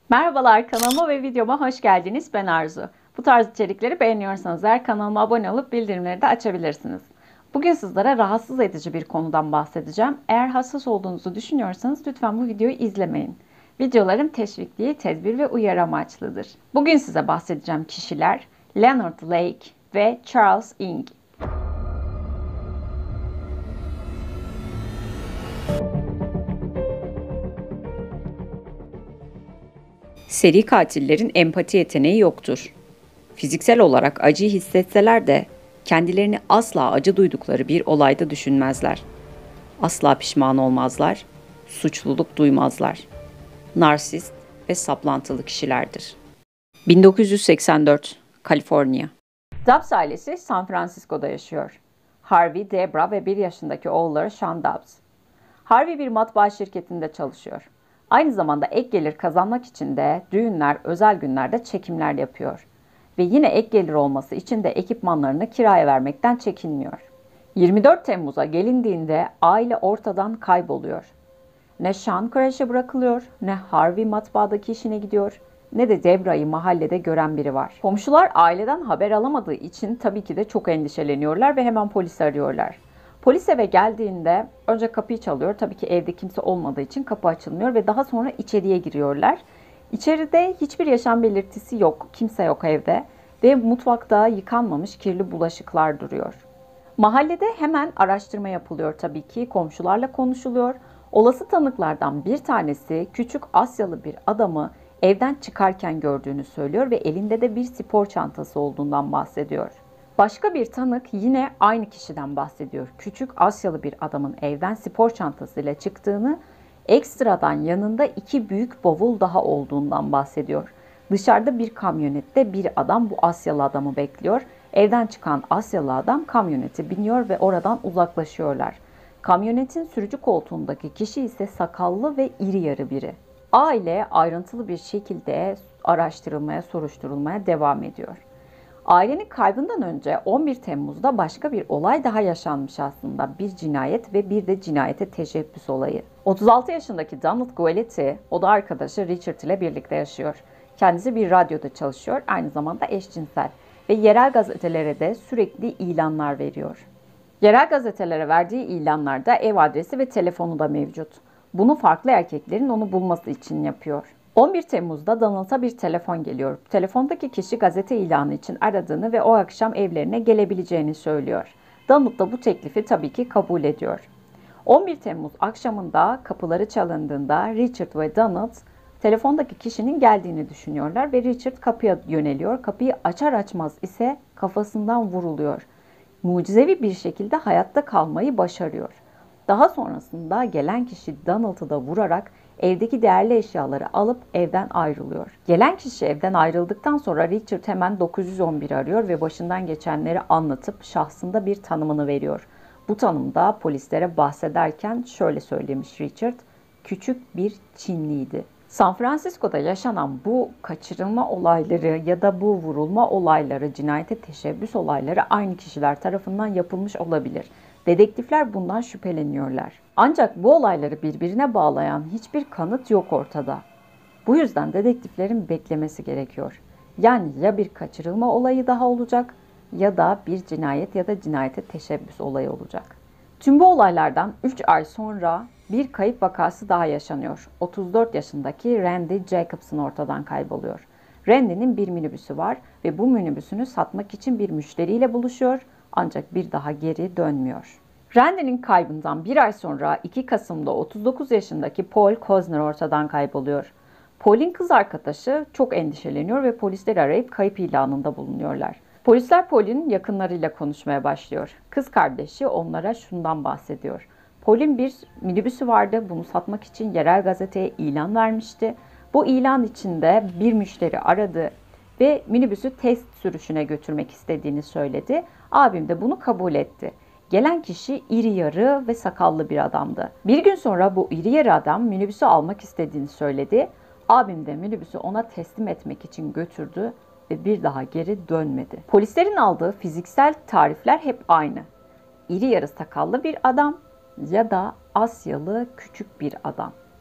Merhabalar, kanalıma ve videoma hoş geldiniz. Ben Arzu. Bu tarz içerikleri beğeniyorsanız eğer kanalıma abone olup bildirimleri de açabilirsiniz. Bugün sizlere rahatsız edici bir konudan bahsedeceğim. Eğer hassas olduğunuzu düşünüyorsanız lütfen bu videoyu izlemeyin. Videolarım teşvikli, tedbir ve uyarı amaçlıdır. Bugün size bahsedeceğim kişiler Leonard Lake ve Charles Ng. Seri katillerin empati yeteneği yoktur. Fiziksel olarak acıyı hissetseler de kendilerini asla acı duydukları bir olayda düşünmezler. Asla pişman olmazlar, suçluluk duymazlar. Narsist ve saplantılı kişilerdir. 1984, Kaliforniya. Dobbs ailesi San Francisco'da yaşıyor. Harvey, Debra ve 1 yaşındaki oğulları Sean Dobbs. Harvey bir matbaa şirketinde çalışıyor. Aynı zamanda ek gelir kazanmak için de düğünler, özel günlerde çekimler yapıyor. Ve yine ek gelir olması için de ekipmanlarını kiraya vermekten çekinmiyor. 24 Temmuz'a gelindiğinde aile ortadan kayboluyor. Ne Sean kreşe bırakılıyor, ne Harvey matbaadaki işine gidiyor, ne de Debra'yı mahallede gören biri var. Komşular aileden haber alamadığı için tabii ki de çok endişeleniyorlar ve hemen polisi arıyorlar. Polis eve geldiğinde önce kapıyı çalıyor. Tabii ki evde kimse olmadığı için kapı açılmıyor ve daha sonra içeriye giriyorlar. İçeride hiçbir yaşam belirtisi yok. Kimse yok evde ve mutfakta yıkanmamış kirli bulaşıklar duruyor. Mahallede hemen araştırma yapılıyor tabii ki. Komşularla konuşuluyor. Olası tanıklardan bir tanesi küçük Asyalı bir adamı evden çıkarken gördüğünü söylüyor ve elinde de bir spor çantası olduğundan bahsediyor. Başka bir tanık yine aynı kişiden bahsediyor. Küçük Asyalı bir adamın evden spor çantasıyla çıktığını, ekstradan yanında 2 büyük bavul daha olduğundan bahsediyor. Dışarıda bir kamyonette bir adam bu Asyalı adamı bekliyor. Evden çıkan Asyalı adam kamyonete biniyor ve oradan uzaklaşıyorlar. Kamyonetin sürücü koltuğundaki kişi ise sakallı ve iri yarı biri. Aile ayrıntılı bir şekilde araştırılmaya, soruşturulmaya devam ediyor. Ailenin kaybından önce 11 Temmuz'da başka bir olay daha yaşanmış aslında. Bir cinayet ve bir de cinayete teşebbüs olayı. 36 yaşındaki Donald Gualetti, o da arkadaşı Richard ile birlikte yaşıyor. Kendisi bir radyoda çalışıyor, aynı zamanda eşcinsel ve yerel gazetelere de sürekli ilanlar veriyor. Yerel gazetelere verdiği ilanlarda ev adresi ve telefonu da mevcut. Bunu farklı erkeklerin onu bulması için yapıyor. 11 Temmuz'da Donald'a bir telefon geliyor. Telefondaki kişi gazete ilanı için aradığını ve o akşam evlerine gelebileceğini söylüyor. Donald da bu teklifi tabii ki kabul ediyor. 11 Temmuz akşamında kapıları çalındığında Richard ve Donald telefondaki kişinin geldiğini düşünüyorlar ve Richard kapıya yöneliyor. Kapıyı açar açmaz ise kafasından vuruluyor. Mucizevi bir şekilde hayatta kalmayı başarıyor. Daha sonrasında gelen kişi Donald'ı da vurarak evdeki değerli eşyaları alıp evden ayrılıyor. Gelen kişi evden ayrıldıktan sonra Richard hemen 911 arıyor ve başından geçenleri anlatıp şahsında bir tanımını veriyor. Bu tanımda polislere bahsederken şöyle söylemiş Richard, küçük bir Çinliydi. San Francisco'da yaşanan bu kaçırılma olayları ya da bu vurulma olayları, cinayete teşebbüs olayları aynı kişiler tarafından yapılmış olabilir. Dedektifler bundan şüpheleniyorlar. Ancak bu olayları birbirine bağlayan hiçbir kanıt yok ortada. Bu yüzden dedektiflerin beklemesi gerekiyor. Yani ya bir kaçırılma olayı daha olacak ya da bir cinayet ya da cinayete teşebbüs olayı olacak. Tüm bu olaylardan 3 ay sonra bir kayıp vakası daha yaşanıyor. 34 yaşındaki Randy Jacobson ortadan kayboluyor. Randy'nin bir minibüsü var ve bu minibüsünü satmak için bir müşteriyle buluşuyor ancak bir daha geri dönmüyor. Randy'nin kaybından bir ay sonra 2 Kasım'da 39 yaşındaki Paul Kozner ortadan kayboluyor. Paul'in kız arkadaşı çok endişeleniyor ve polisleri arayıp kayıp ilanında bulunuyorlar. Polisler Paul'in yakınlarıyla konuşmaya başlıyor. Kız kardeşi onlara şundan bahsediyor. Paul'in bir minibüsü vardı, bunu satmak için yerel gazeteye ilan vermişti. Bu ilan içinde bir müşteri aradı ve minibüsü test sürüşüne götürmek istediğini söyledi. Abim de bunu kabul etti. Gelen kişi iri yarı ve sakallı bir adamdı. Bir gün sonra bu iri yarı adam minibüsü almak istediğini söyledi. Abim de minibüsü ona teslim etmek için götürdü ve bir daha geri dönmedi. Polislerin aldığı fiziksel tarifler hep aynı. İri yarı sakallı bir adam ya da Asyalı küçük bir adam.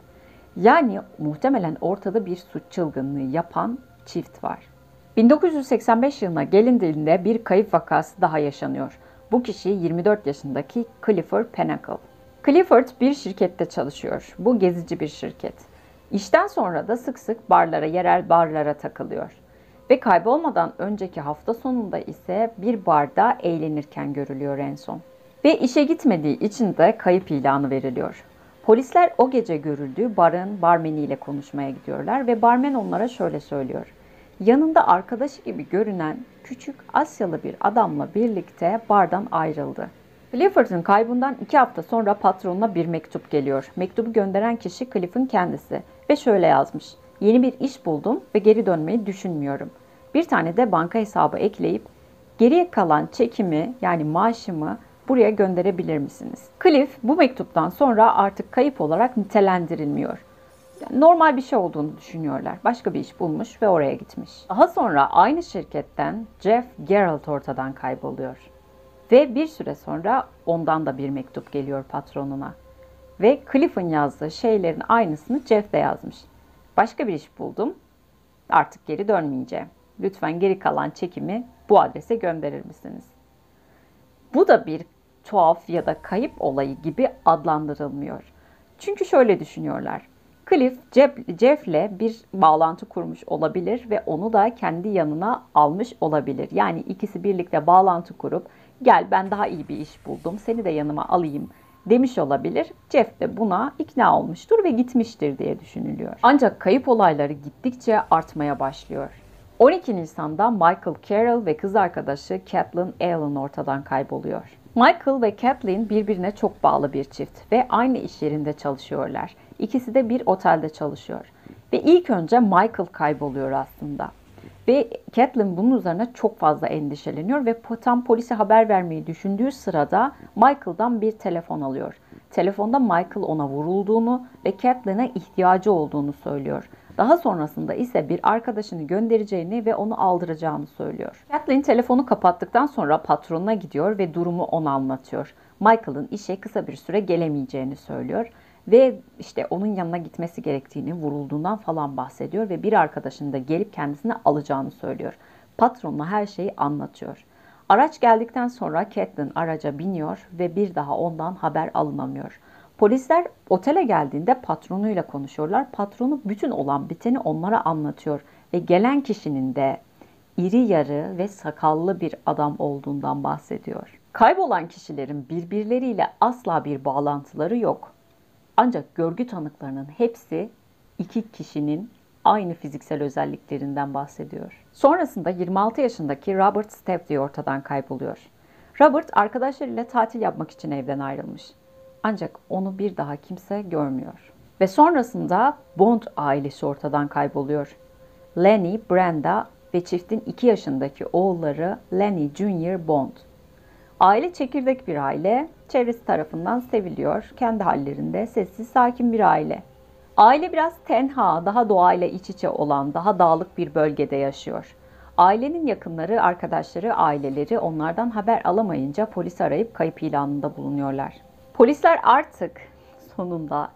Yani muhtemelen ortada bir suç çılgınlığı yapan çift var. 1985 yılına gelindiğinde bir kayıp vakası daha yaşanıyor. Bu kişi 24 yaşındaki Clifford Pinnacle. Clifford bir şirkette çalışıyor. Bu gezici bir şirket. İşten sonra da sık sık barlara, yerel barlara takılıyor. Ve kaybolmadan önceki hafta sonunda ise bir barda eğlenirken görülüyor en son. Ve işe gitmediği için de kayıp ilanı veriliyor. Polisler o gece görüldüğü barın barmeniyle konuşmaya gidiyorlar ve barmen onlara şöyle söylüyor. Yanında arkadaşı gibi görünen küçük Asyalı bir adamla birlikte bardan ayrıldı. Clifford'un kaybından 2 hafta sonra patronuna bir mektup geliyor. Mektubu gönderen kişi Cliff'in kendisi ve şöyle yazmış. Yeni bir iş buldum ve geri dönmeyi düşünmüyorum. Bir tane de banka hesabı ekleyip geriye kalan çekimi yani maaşımı buraya gönderebilir misiniz? Cliff bu mektuptan sonra artık kayıp olarak nitelendirilmiyor. Yani normal bir şey olduğunu düşünüyorlar. Başka bir iş bulmuş ve oraya gitmiş. Daha sonra aynı şirketten Jeff Gerald ortadan kayboluyor. Ve bir süre sonra ondan da bir mektup geliyor patronuna. Ve Cliff'in yazdığı şeylerin aynısını Jeff de yazmış. Başka bir iş buldum. Artık geri dönmeyeceğim. Lütfen geri kalan çekimi bu adrese gönderir misiniz? Bu da bir tuhaf ya da kayıp olayı gibi adlandırılmıyor. Çünkü şöyle düşünüyorlar. Cliff, Jeff'le bir bağlantı kurmuş olabilir ve onu da kendi yanına almış olabilir. Yani ikisi birlikte bağlantı kurup gel ben daha iyi bir iş buldum seni de yanıma alayım demiş olabilir. Jeff de buna ikna olmuştur ve gitmiştir diye düşünülüyor. Ancak kayıp olayları gittikçe artmaya başlıyor. 12 Nisan'da Michael Carroll ve kız arkadaşı Kathleen Allen ortadan kayboluyor. Michael ve Kathleen birbirine çok bağlı bir çift ve aynı iş yerinde çalışıyorlar. İkisi de bir otelde çalışıyor. Ve ilk önce Michael kayboluyor aslında. Ve Kathleen bunun üzerine çok fazla endişeleniyor ve tam polise haber vermeyi düşündüğü sırada Michael'dan bir telefon alıyor. Telefonda Michael ona vurulduğunu ve Kathleen'e ihtiyacı olduğunu söylüyor. Daha sonrasında ise bir arkadaşını göndereceğini ve onu aldıracağını söylüyor. Kathleen telefonu kapattıktan sonra patronuna gidiyor ve durumu ona anlatıyor. Michael'ın işe kısa bir süre gelemeyeceğini söylüyor. Ve işte onun yanına gitmesi gerektiğini, vurulduğundan falan bahsediyor ve bir arkadaşını da gelip kendisine alacağını söylüyor. Patronuna her şeyi anlatıyor. Araç geldikten sonra Kathleen araca biniyor ve bir daha ondan haber alınamıyor. Polisler otele geldiğinde patronuyla konuşuyorlar. Patronu bütün olan biteni onlara anlatıyor ve gelen kişinin de iri yarı ve sakallı bir adam olduğundan bahsediyor. Kaybolan kişilerin birbirleriyle asla bir bağlantıları yok. Ancak görgü tanıklarının hepsi iki kişinin aynı fiziksel özelliklerinden bahsediyor. Sonrasında 26 yaşındaki Robert Stapley ortadan kayboluyor. Robert arkadaşlarıyla tatil yapmak için evden ayrılmış. Ancak onu bir daha kimse görmüyor. Ve sonrasında Bond ailesi ortadan kayboluyor. Lenny, Brenda ve çiftin 2 yaşındaki oğulları Lenny Jr. Bond. Aile çekirdek bir aile, çevresi tarafından seviliyor, kendi hallerinde sessiz, sakin bir aile. Aile biraz tenha, daha doğayla iç içe olan, daha dağlık bir bölgede yaşıyor. Ailenin yakınları, arkadaşları, aileleri onlardan haber alamayınca polisi arayıp kayıp ilanında bulunuyorlar. Polisler artık sonunda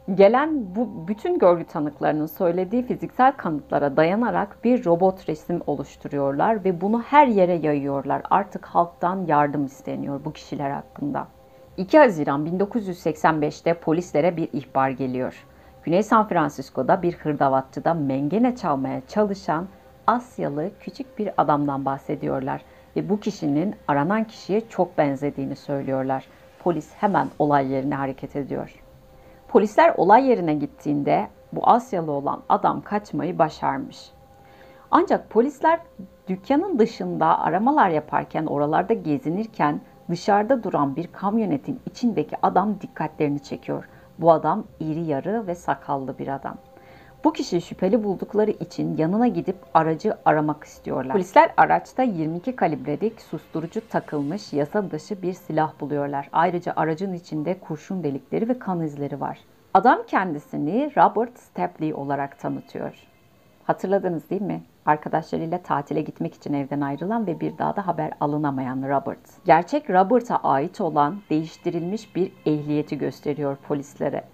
gelen bu bütün görgü tanıklarının söylediği fiziksel kanıtlara dayanarak bir robot resim oluşturuyorlar ve bunu her yere yayıyorlar. Artık halktan yardım isteniyor bu kişiler hakkında. 2 Haziran 1985'te polislere bir ihbar geliyor. Güney San Francisco'da bir hırdavatçıda mengene çalmaya çalışan Asyalı küçük bir adamdan bahsediyorlar ve bu kişinin aranan kişiye çok benzediğini söylüyorlar. Polis hemen olay yerine hareket ediyor. Polisler olay yerine gittiğinde bu Asyalı olan adam kaçmayı başarmış. Ancak polisler dükkanın dışında aramalar yaparken, oralarda gezinirken dışarıda duran bir kamyonetin içindeki adam dikkatlerini çekiyor. Bu adam iri yarı ve sakallı bir adam. Bu kişiyi şüpheli buldukları için yanına gidip aracı aramak istiyorlar. Polisler araçta 22 kalibrelik susturucu takılmış yasa dışı bir silah buluyorlar. Ayrıca aracın içinde kurşun delikleri ve kan izleri var. Adam kendisini Robert Stapley olarak tanıtıyor. Hatırladınız değil mi? Arkadaşlarıyla tatile gitmek için evden ayrılan ve bir daha da haber alınamayan Robert. Gerçek Robert'a ait olan değiştirilmiş bir ehliyeti gösteriyor polislere.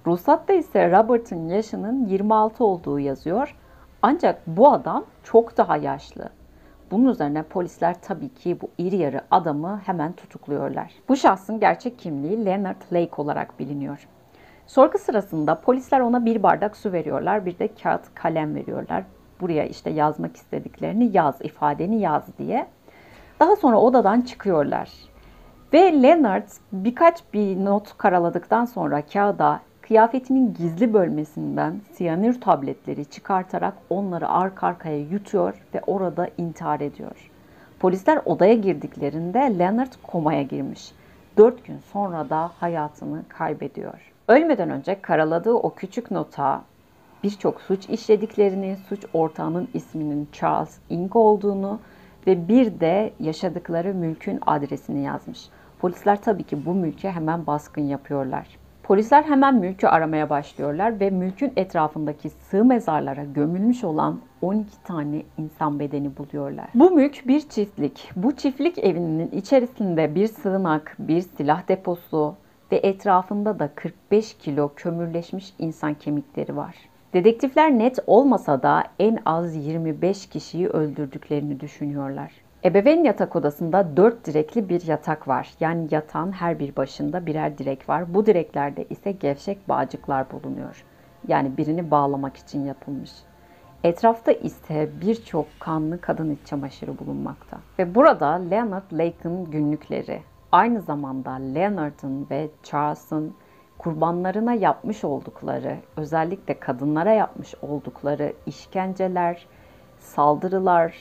Ruhsatta ise Robert'ın yaşının 26 olduğu yazıyor. Ancak bu adam çok daha yaşlı. Bunun üzerine polisler tabii ki bu iri yarı adamı hemen tutukluyorlar. Bu şahsın gerçek kimliği Leonard Lake olarak biliniyor. Sorgu sırasında polisler ona bir bardak su veriyorlar, bir de kağıt kalem veriyorlar. Buraya işte yazmak istediklerini yaz, ifadeni yaz diye. Daha sonra odadan çıkıyorlar. Ve Leonard birkaç bir not karaladıktan sonra kağıda kıyafetinin gizli bölmesinden siyanür tabletleri çıkartarak onları arka arkaya yutuyor ve orada intihar ediyor. Polisler odaya girdiklerinde Leonard komaya girmiş. 4 gün sonra da hayatını kaybediyor. Ölmeden önce karaladığı o küçük nota birçok suç işlediklerini, suç ortağının isminin Charles Ng olduğunu ve bir de yaşadıkları mülkün adresini yazmış. Polisler tabii ki bu mülke hemen baskın yapıyorlar. Polisler hemen mülkü aramaya başlıyorlar ve mülkün etrafındaki sığ mezarlara gömülmüş olan 12 tane insan bedeni buluyorlar. Bu mülk bir çiftlik. Bu çiftlik evinin içerisinde bir sığınak, bir silah deposu ve etrafında da 45 kilo kömürleşmiş insan kemikleri var. Dedektifler net olmasa da en az 25 kişiyi öldürdüklerini düşünüyorlar. Ebeveyn yatak odasında 4 direkli bir yatak var. Yani yatağın her bir başında birer direk var. Bu direklerde ise gevşek bağcıklar bulunuyor. Yani birini bağlamak için yapılmış. Etrafta ise birçok kanlı kadın iç çamaşırı bulunmakta. Ve burada Leonard Lake'ın günlükleri, aynı zamanda Leonard'ın ve Charles'ın kurbanlarına yapmış oldukları, özellikle kadınlara yapmış oldukları işkenceler, saldırılar,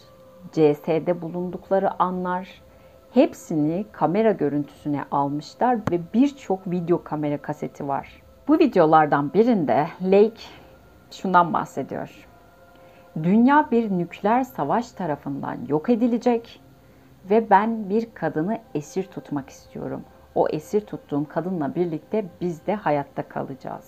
CS'de bulundukları anlar, hepsini kamera görüntüsüne almışlar ve birçok video kamera kaseti var. Bu videolardan birinde Lake şundan bahsediyor. Dünya bir nükleer savaş tarafından yok edilecek ve ben bir kadını esir tutmak istiyorum. O esir tuttuğum kadınla birlikte biz de hayatta kalacağız.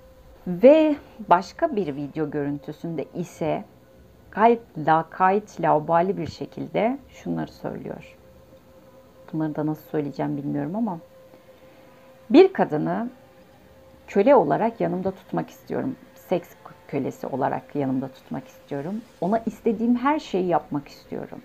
Ve başka bir video görüntüsünde ise gayet lakayt, laubali bir şekilde şunları söylüyor. Bunları da nasıl söyleyeceğim bilmiyorum ama bir kadını köle olarak yanımda tutmak istiyorum. Seks kölesi olarak yanımda tutmak istiyorum. Ona istediğim her şeyi yapmak istiyorum.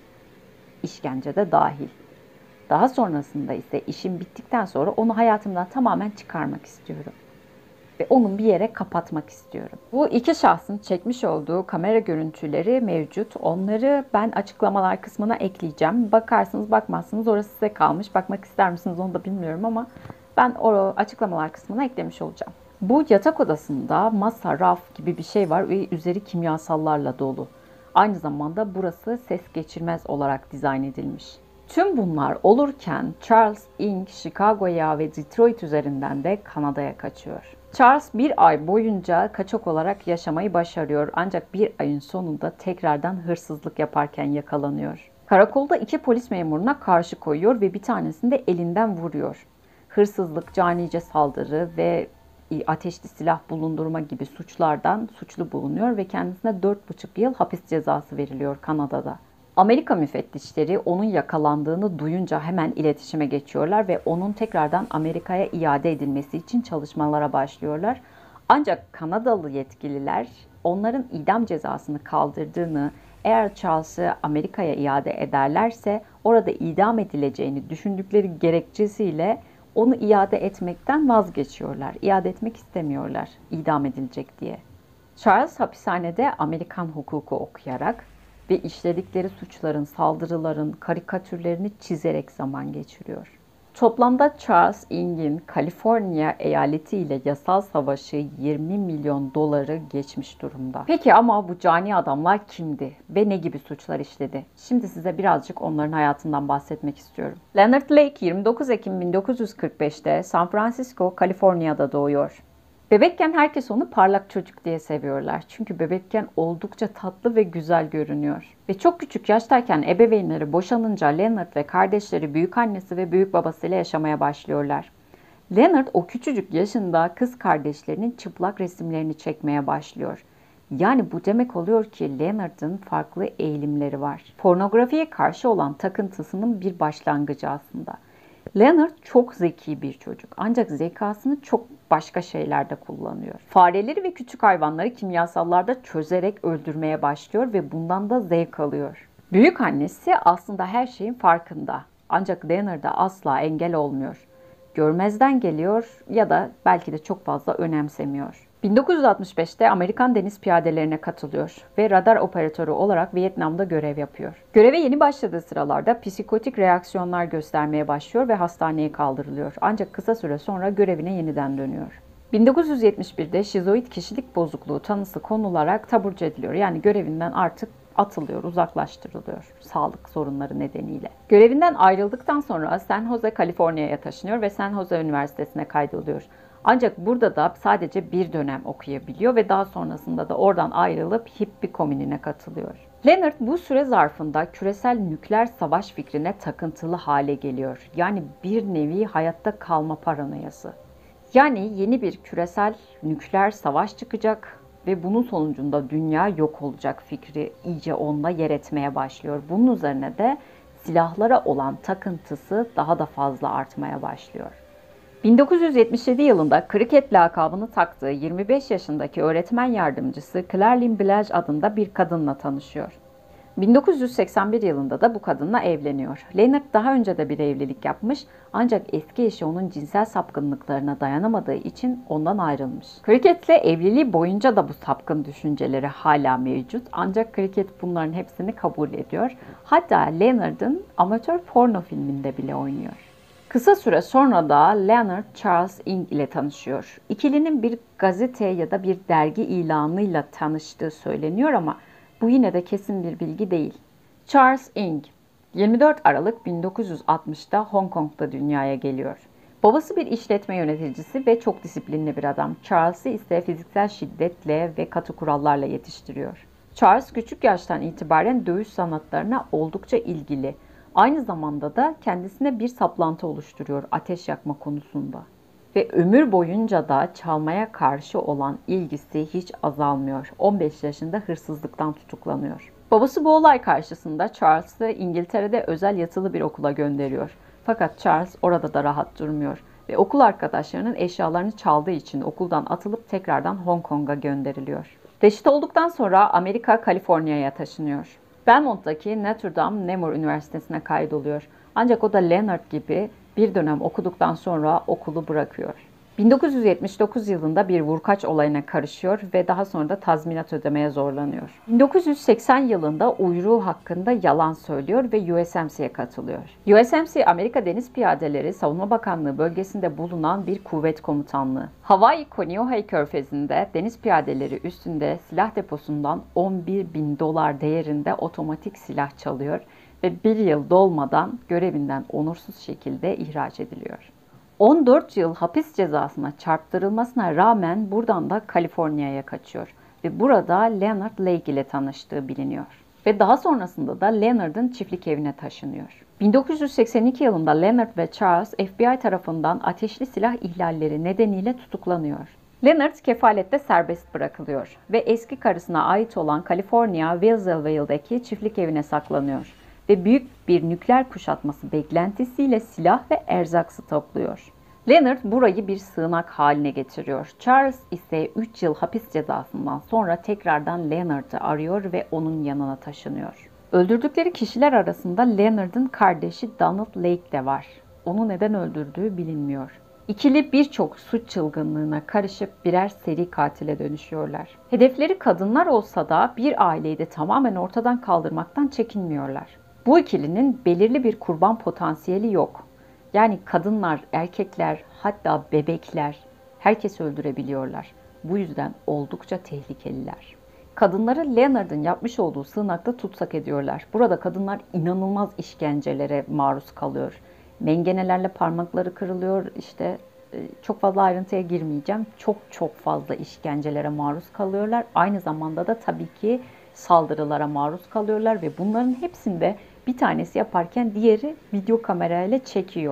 İşkence de dahil. Daha sonrasında ise işim bittikten sonra onu hayatımdan tamamen çıkarmak istiyorum. Ve onu bir yere kapatmak istiyorum. Bu iki şahsın çekmiş olduğu kamera görüntüleri mevcut. Onları ben açıklamalar kısmına ekleyeceğim. Bakarsınız bakmazsınız orası size kalmış. Bakmak ister misiniz onu da bilmiyorum ama ben o açıklamalar kısmına eklemiş olacağım. Bu yatak odasında masa, raf gibi bir şey var ve üzeri kimyasallarla dolu. Aynı zamanda burası ses geçirmez olarak dizayn edilmiş. Tüm bunlar olurken Charles Ng, Chicago'ya ve Detroit üzerinden de Kanada'ya kaçıyor. Charles bir ay boyunca kaçak olarak yaşamayı başarıyor ancak bir ayın sonunda tekrardan hırsızlık yaparken yakalanıyor. Karakolda 2 polis memuruna karşı koyuyor ve bir tanesini de elinden vuruyor. Hırsızlık, canice saldırı ve ateşli silah bulundurma gibi suçlardan suçlu bulunuyor ve kendisine 4,5 yıl hapis cezası veriliyor Kanada'da. Amerika müfettişleri onun yakalandığını duyunca hemen iletişime geçiyorlar ve onun tekrardan Amerika'ya iade edilmesi için çalışmalara başlıyorlar. Ancak Kanadalı yetkililer onların idam cezasını kaldırdığını, eğer Charles'ı Amerika'ya iade ederlerse orada idam edileceğini düşündükleri gerekçesiyle onu iade etmekten vazgeçiyorlar. İade etmek istemiyorlar idam edilecek diye. Charles hapishanede Amerikan hukuku okuyarak ve işledikleri suçların, saldırıların karikatürlerini çizerek zaman geçiriyor. Toplamda Charles Ng'in Kaliforniya eyaleti ile yasal savaşı 20 milyon doları geçmiş durumda. Peki ama bu cani adamlar kimdi ve ne gibi suçlar işledi? Şimdi size birazcık onların hayatından bahsetmek istiyorum. Leonard Lake 29 Ekim 1945'te San Francisco, Kaliforniya'da doğuyor. Bebekken herkes onu parlak çocuk diye seviyorlar. Çünkü bebekken oldukça tatlı ve güzel görünüyor. Ve çok küçük yaştayken ebeveynleri boşanınca Leonard ve kardeşleri büyükannesi ve büyük babasıyla yaşamaya başlıyorlar. Leonard o küçücük yaşında kız kardeşlerinin çıplak resimlerini çekmeye başlıyor. Yani bu demek oluyor ki Leonard'ın farklı eğilimleri var. Pornografiye karşı olan takıntısının bir başlangıcı aslında. Leonard çok zeki bir çocuk ancak zekasını çok başka şeylerde kullanıyor. Fareleri ve küçük hayvanları kimyasallarda çözerek öldürmeye başlıyor ve bundan da zevk alıyor. Büyük annesi aslında her şeyin farkında ancak Leonard'a asla engel olmuyor. Görmezden geliyor ya da belki de çok fazla önemsemiyor. 1965'te Amerikan deniz piyadelerine katılıyor ve radar operatörü olarak Vietnam'da görev yapıyor. Göreve yeni başladığı sıralarda psikotik reaksiyonlar göstermeye başlıyor ve hastaneye kaldırılıyor. Ancak kısa süre sonra görevine yeniden dönüyor. 1971'de şizoid kişilik bozukluğu tanısı konularak taburcu ediliyor. Yani görevinden artık atılıyor, uzaklaştırılıyor sağlık sorunları nedeniyle. Görevinden ayrıldıktan sonra San Jose, Kaliforniya'ya taşınıyor ve San Jose Üniversitesi'ne kaydoluyor. Ancak burada da sadece bir dönem okuyabiliyor ve daha sonrasında da oradan ayrılıp hippie komünine katılıyor. Leonard bu süre zarfında küresel nükleer savaş fikrine takıntılı hale geliyor. Yani bir nevi hayatta kalma paranoyası. Yani yeni bir küresel nükleer savaş çıkacak ve bunun sonucunda dünya yok olacak fikri iyice onda yer etmeye başlıyor. Bunun üzerine de silahlara olan takıntısı daha da fazla artmaya başlıyor. 1977 yılında kriket lakabını taktığı 25 yaşındaki öğretmen yardımcısı Claire Blige adında bir kadınla tanışıyor. 1981 yılında da bu kadınla evleniyor. Leonard daha önce de bir evlilik yapmış ancak eski eşi onun cinsel sapkınlıklarına dayanamadığı için ondan ayrılmış. Cricketle evliliği boyunca da bu sapkın düşünceleri hala mevcut ancak Cricket bunların hepsini kabul ediyor. Hatta Leonard'ın amatör porno filminde bile oynuyor. Kısa süre sonra da Leonard Charles Ing ile tanışıyor. İkilinin bir gazete ya da bir dergi ilanıyla tanıştığı söyleniyor ama bu yine de kesin bir bilgi değil. Charles Ing, 24 Aralık 1960'da Hong Kong'da dünyaya geliyor. Babası bir işletme yöneticisi ve çok disiplinli bir adam. Charles'ı ise fiziksel şiddetle ve katı kurallarla yetiştiriyor. Charles küçük yaştan itibaren dövüş sanatlarına oldukça ilgili. Aynı zamanda da kendisine bir saplantı oluşturuyor ateş yakma konusunda. Ve ömür boyunca da çalmaya karşı olan ilgisi hiç azalmıyor. 15 yaşında hırsızlıktan tutuklanıyor. Babası bu olay karşısında Charles'ı İngiltere'de özel yatılı bir okula gönderiyor. Fakat Charles orada da rahat durmuyor ve okul arkadaşlarının eşyalarını çaldığı için okuldan atılıp tekrardan Hong Kong'a gönderiliyor. Reşit olduktan sonra Amerika, Kaliforniya'ya taşınıyor. Belmont'taki Notre Dame Nemours Üniversitesi'ne kaydoluyor. Ancak o da Leonard gibi bir dönem okuduktan sonra okulu bırakıyor. 1979 yılında bir vurkaç olayına karışıyor ve daha sonra da tazminat ödemeye zorlanıyor. 1980 yılında uyruğu hakkında yalan söylüyor ve USMC'ye katılıyor. USMC, Amerika Deniz Piyadeleri Savunma Bakanlığı bölgesinde bulunan bir kuvvet komutanlığı. Hawaii Kaneohe Körfezi'nde deniz piyadeleri üstünde silah deposundan $11.000 değerinde otomatik silah çalıyor ve bir yıl dolmadan görevinden onursuz şekilde ihraç ediliyor. 14 yıl hapis cezasına çarptırılmasına rağmen buradan da Kaliforniya'ya kaçıyor ve burada Leonard Lake ile tanıştığı biliniyor. Ve daha sonrasında da Leonard'ın çiftlik evine taşınıyor. 1982 yılında Leonard ve Charles FBI tarafından ateşli silah ihlalleri nedeniyle tutuklanıyor. Leonard kefalette serbest bırakılıyor ve eski karısına ait olan Kaliforniya Wilsonville'deki çiftlik evine saklanıyor ve büyük bir nükleer kuşatması beklentisiyle silah ve erzak stokluyor. Leonard burayı bir sığınak haline getiriyor. Charles ise 3 yıl hapis cezasından sonra tekrardan Leonard'ı arıyor ve onun yanına taşınıyor. Öldürdükleri kişiler arasında Leonard'ın kardeşi Donald Lake de var. Onu neden öldürdüğü bilinmiyor. İkili birçok suç çılgınlığına karışıp birer seri katile dönüşüyorlar. Hedefleri kadınlar olsa da bir aileyi de tamamen ortadan kaldırmaktan çekinmiyorlar. Bu ikilinin belirli bir kurban potansiyeli yok. Yani kadınlar, erkekler, hatta bebekler herkesi öldürebiliyorlar. Bu yüzden oldukça tehlikeliler. Kadınları Leonard'ın yapmış olduğu sığınakta tutsak ediyorlar. Burada kadınlar inanılmaz işkencelere maruz kalıyor. Mengenelerle parmakları kırılıyor. Çok fazla ayrıntıya girmeyeceğim. Çok fazla işkencelere maruz kalıyorlar. Aynı zamanda da tabii ki saldırılara maruz kalıyorlar ve bunların hepsinde bir tanesi yaparken diğeri video kamerayla çekiyor.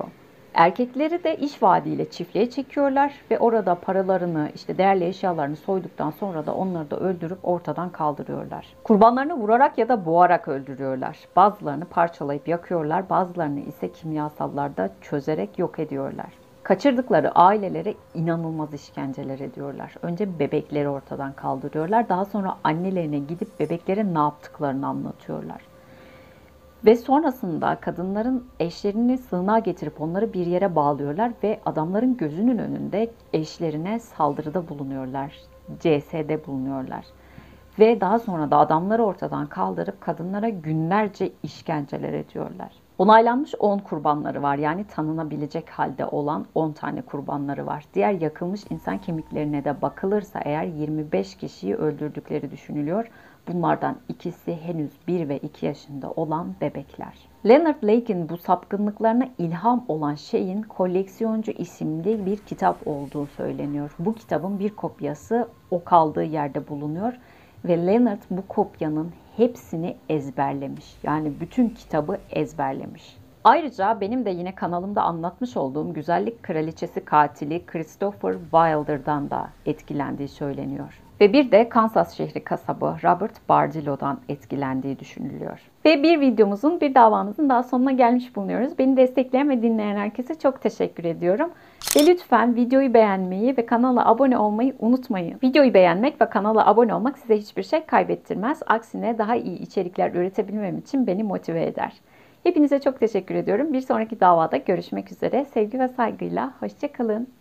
Erkekleri de iş vaadiyle çiftliğe çekiyorlar ve orada paralarını, işte değerli eşyalarını soyduktan sonra da onları da öldürüp ortadan kaldırıyorlar. Kurbanlarını vurarak ya da boğarak öldürüyorlar. Bazılarını parçalayıp yakıyorlar, bazılarını ise kimyasallarda çözerek yok ediyorlar. Kaçırdıkları ailelere inanılmaz işkenceler ediyorlar. Önce bebekleri ortadan kaldırıyorlar, daha sonra annelerine gidip bebeklere ne yaptıklarını anlatıyorlar. Ve sonrasında kadınların eşlerini sığınağa getirip onları bir yere bağlıyorlar ve adamların gözünün önünde eşlerine saldırıda bulunuyorlar. CS'de bulunuyorlar. Ve daha sonra da adamları ortadan kaldırıp kadınlara günlerce işkenceler ediyorlar. Onaylanmış 10 kurbanları var, yani tanınabilecek halde olan 10 tane kurbanları var. Diğer yakılmış insan kemiklerine de bakılırsa eğer 25 kişiyi öldürdükleri düşünülüyor. Bunlardan ikisi henüz 1 ve 2 yaşında olan bebekler. Leonard Lake'in bu sapkınlıklarına ilham olan şeyin Koleksiyoncu isimli bir kitap olduğu söyleniyor. Bu kitabın bir kopyası o kaldığı yerde bulunuyor ve Leonard bu kopyanın hepsini ezberlemiş. Yani bütün kitabı ezberlemiş. Ayrıca benim de yine kanalımda anlatmış olduğum güzellik kraliçesi katili Christopher Wilder'dan da etkilendiği söyleniyor. Ve bir de Kansas şehri kasabı Robert Bardillo'dan etkilendiği düşünülüyor. Ve bir videomuzun, bir davanızın daha sonuna gelmiş bulunuyoruz. Beni destekleyen ve dinleyen herkese çok teşekkür ediyorum. Ve lütfen videoyu beğenmeyi ve kanala abone olmayı unutmayın. Videoyu beğenmek ve kanala abone olmak size hiçbir şey kaybettirmez. Aksine daha iyi içerikler üretebilmem için beni motive eder. Hepinize çok teşekkür ediyorum. Bir sonraki davada görüşmek üzere. Sevgi ve saygıyla. Hoşça kalın.